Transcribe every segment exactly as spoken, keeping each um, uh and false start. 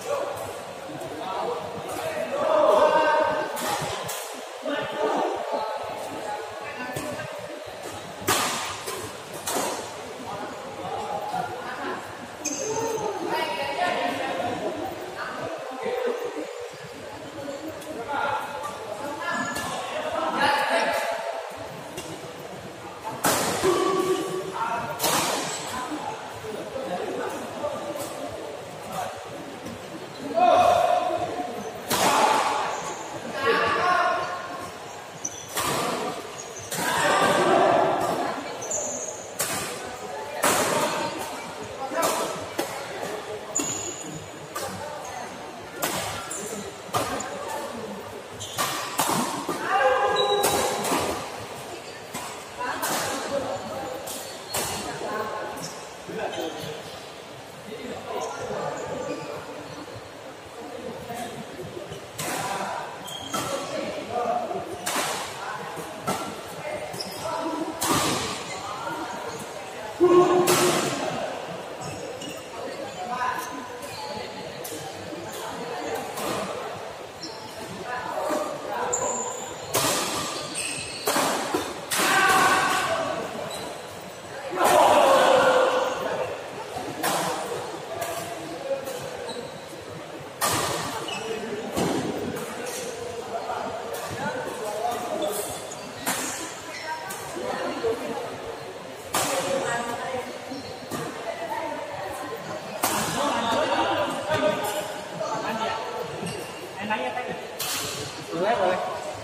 Boleh, boleh.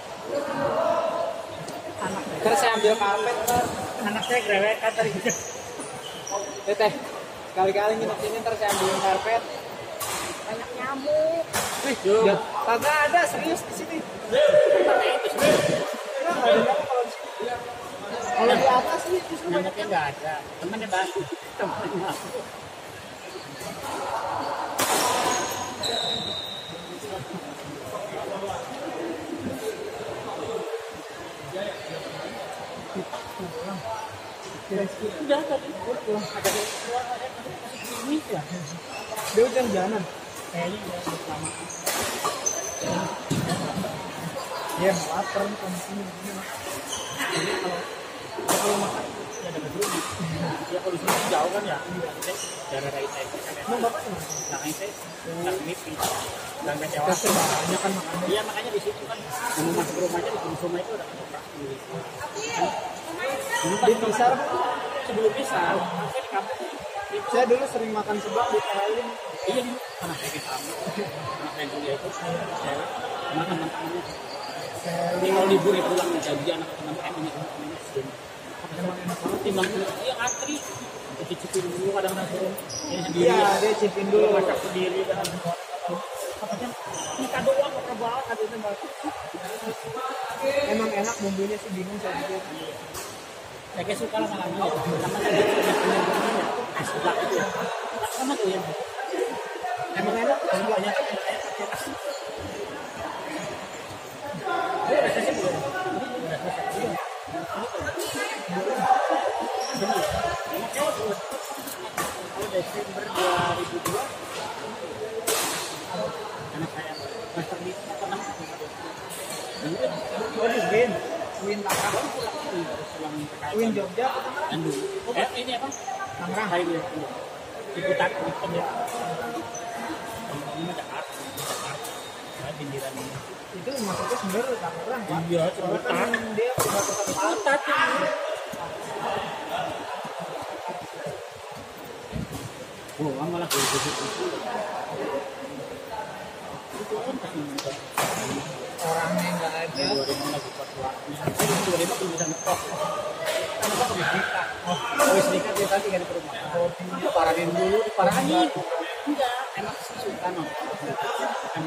Anak terus saya ambil karpet, anak saya grewekan tadi. Teteh, kali-kali nginep sini terus saya ambil karpet. Banyak nyamuk. Wih, ya, kagak ada serius di sini. Pakai itu sih. Enggak ada nyamuk kalau di sini. Kalau di atas sih justru nyamuknya enggak ada. Temennya bantu. Temennya. Udah tadi pulang ada ini ya. Dia udah jalan. Kayaknya udah lama. Ya, lapar kan sini. Jadi kalau kalau makan ya dapat dulu. Ya kalau di sini jauh kan ya. Daerah dari saya kan. Mau bapak di mana? Nah, saya nggak mimpi. Dan kecewa. Banyak kan makannya. Iya, makanya di situ kan mau masuk rumahnya di rumah itu udah operasi. Di Pisar sebelum Pisar, saya di kampung. Saya dulu sering makan seblak di T H L. Iya dulu, anak saya di kampung. Anak saya kuliah itu, saya makan teman-temannya. Ini kalau libur ya pulang janji anak teman-teman ini teman-temannya sini. Emang enak banget timbang dulu. Iya antri. Cicipin dulu kadang-kadang suruh. Iya, dia cicipin dulu masak sendiri dan katanya ini kado doang kok banget kadonya banget. Emang enak bumbunya sih bingung saya pikir. Saya kayak suka lah malamnya ya. Sama tadi punya bumbunya. Seblak itu ya. Sama tuh ya. Emang enak seblaknya. Ini udah selesai belum? Ini udah selesai. Ini kalau Desember dua ribu dua anak saya master di apa namanya? Waduh, Win, Win Lakar, Win Jogja, Bandung. Eh ini apa? Tangerang. Saya dia. Diputar hitam ya. Ini Jakarta, Jakarta. Saya pinggiran ini. Itu maksudnya sebenarnya Tangerang Pak. Iya, Ciputat. Dia udah Ciputat. Oh, malah gitu gitu. Orangnya nggak ada. Dua ribu lagi buat waktunya. Dua ribu belum bisa ngetok. Kan kita pergi nikah. Oh, habis nikah dia tadi kan di rumah. Oh, diparahin dulu, diparahin. Enggak, emang suka no. Kan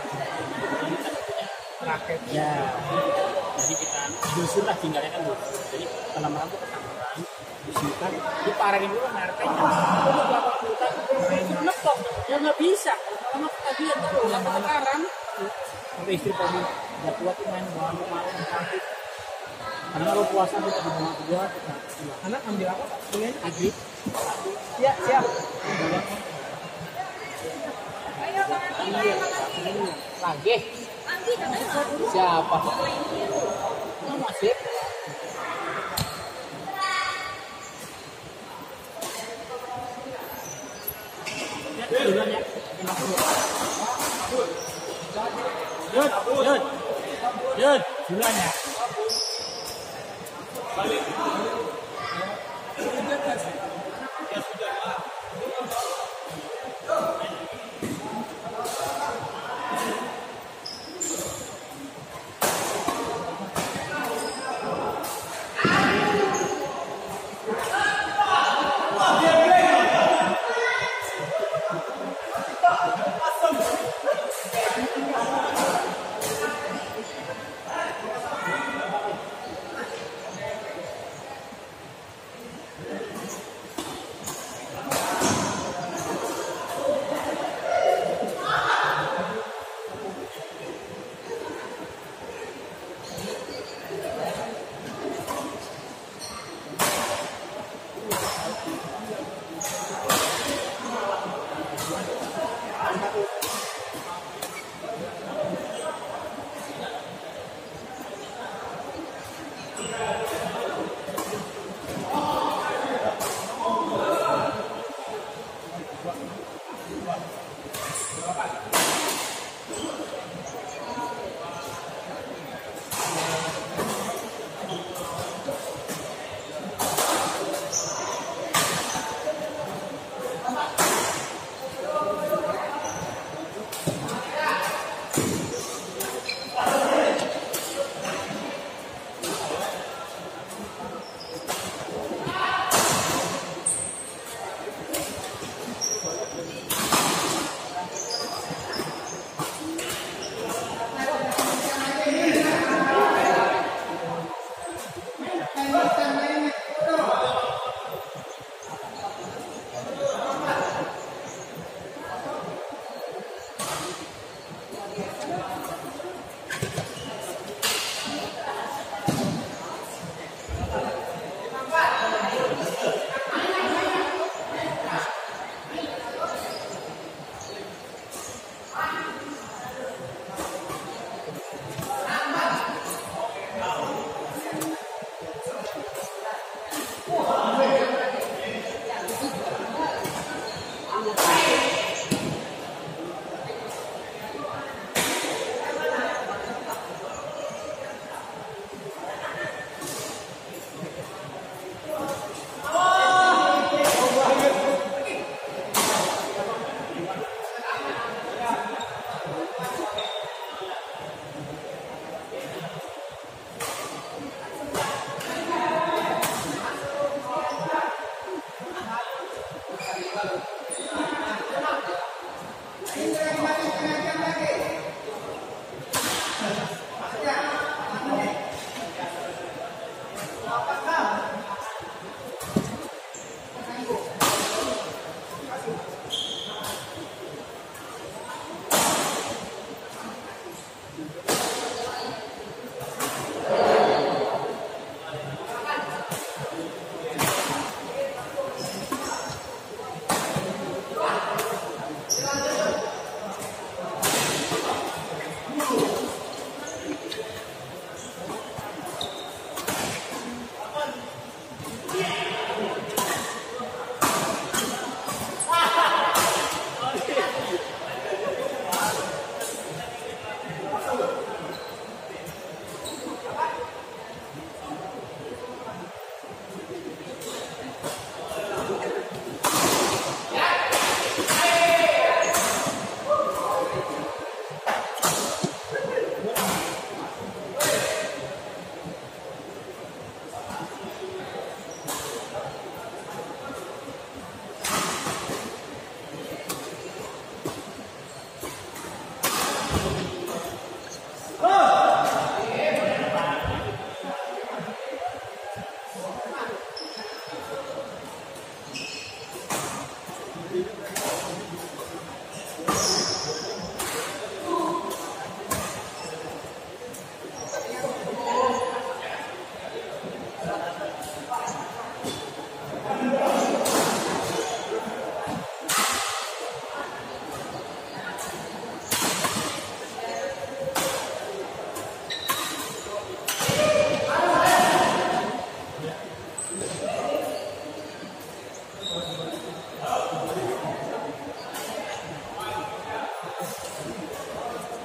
raket. Ya. Jadi kita justru lah tinggalnya kan dulu. Jadi kalau merambut ke Tangerang, disukan, diparahin dulu narkanya. Terus berapa puluh tahun ngetok, ya nggak bisa. Sama ketagihan terus, lama sekarang. Sampai istri kamu nggak kuat main malam-malam cantik. Karena kalau puasa kita di rumah kedua, anak ambil apa Pak? Kuliahnya agri. Ya siap. Ayo Pak. Iya. Lagi. Siapa? Oh, masih. Duluan ya. Yud, yud, yud, duluan ya. Balik. Ya sudah.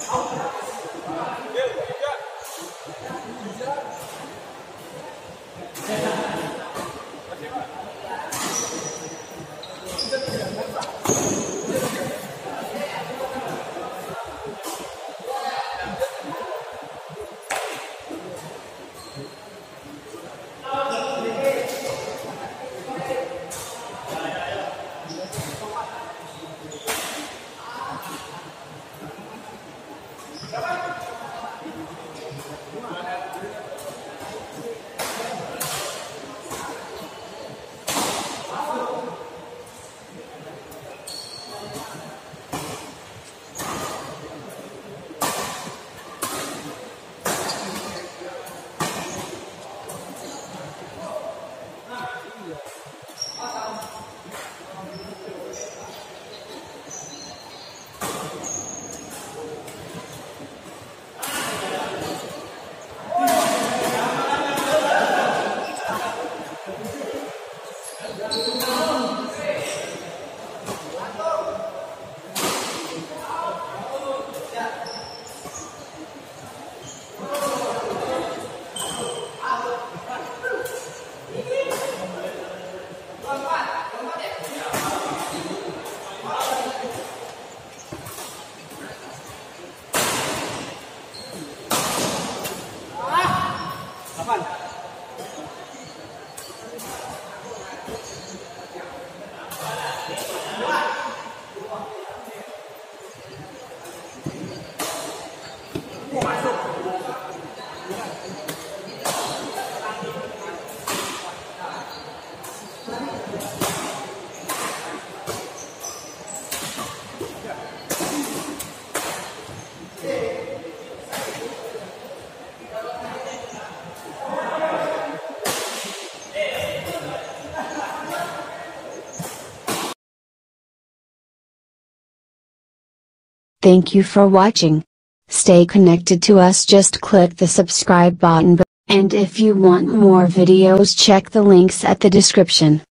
Thank you for watching. Stay connected to us, just click the subscribe button, and if you want more videos check the links at the description.